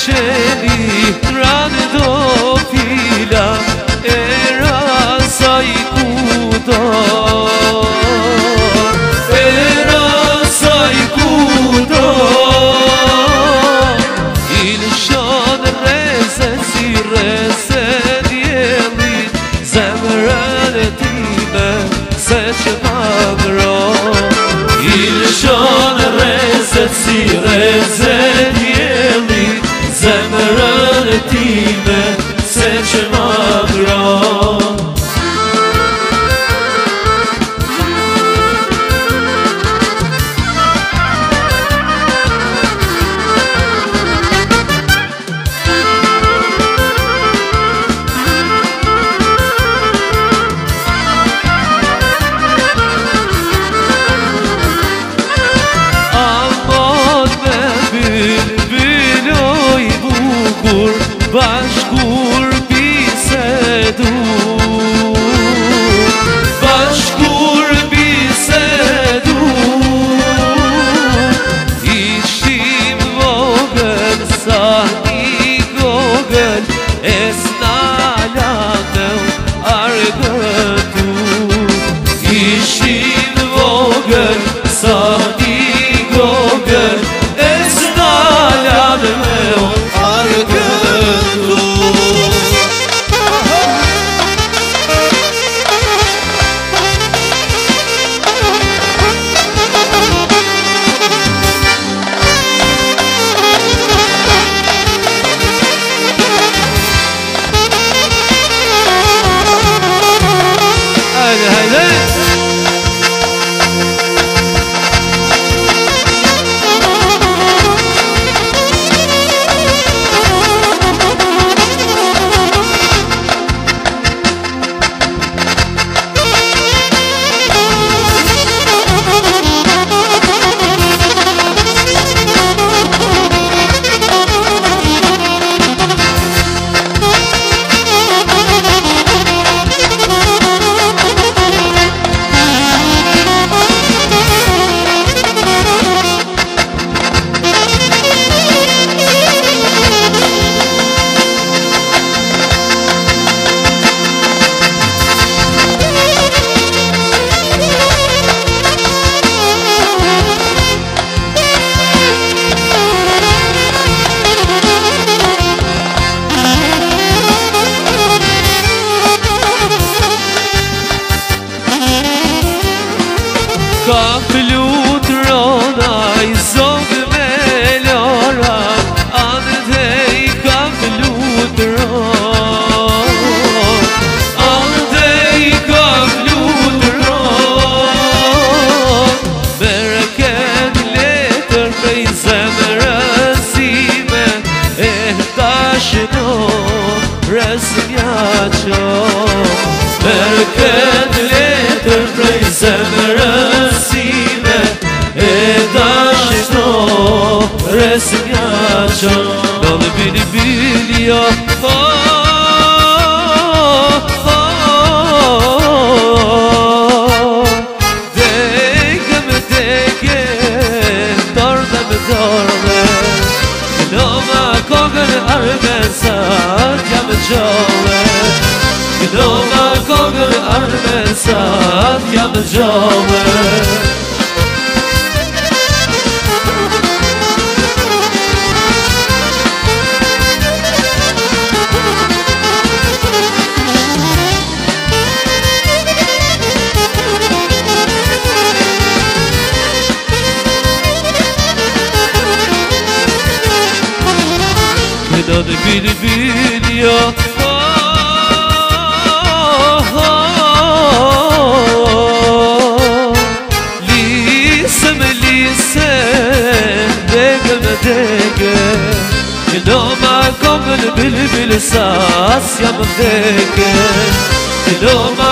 çeli rando fila era saykuda era saykuda ilşan rezesi rezediyeli zemredime seçmagro ilşan rezesi rezediyeli zemredime seçmagro Başkur bisedu Başkur bisedu İşim vogel sahi gogel esnalanev argatu İşim vogel sahi gogel esnalanev argatu Ka flut ronaj zog me lora Andej ka flut ron Andej ka flut ron Bereket letër prej zemrësime tashno resmja qo Bereket letër prej zemrësime tashno resmja qo Dole bili bilja Dege me dege Dorda me dorda Noma kogën armesat jam gjove Noma kogën armesat jam gjove Dod bili bilja Lise me lise Dege me dege Noma kongën bil bil sas jam dege Noma